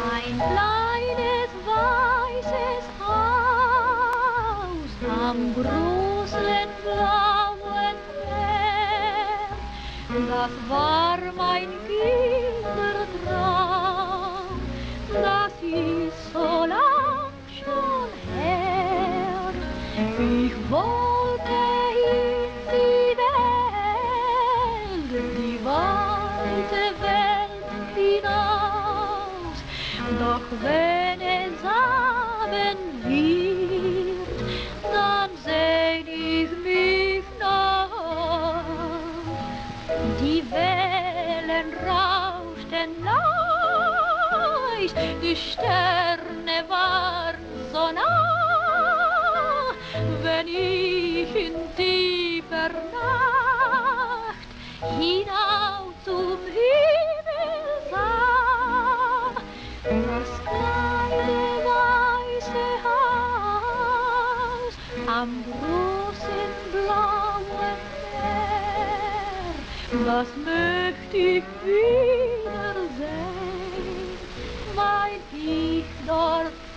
Ein kleines weißes Haus am großen blauen Meer, das war mein Kindertraum, das ist so lang schon her. Ich wollte in die weite Welt hinaus, doch wenn es Abend wird, dann sehn ich mich nach. Die Wellen rauschten leicht, die Sterne waren so nah, wenn ich in tiefer Nacht hinauf zum Himmel sah. Das kleine weiße Haus am großen blauen Meer, das möcht ich wiedersehen, weil ich dort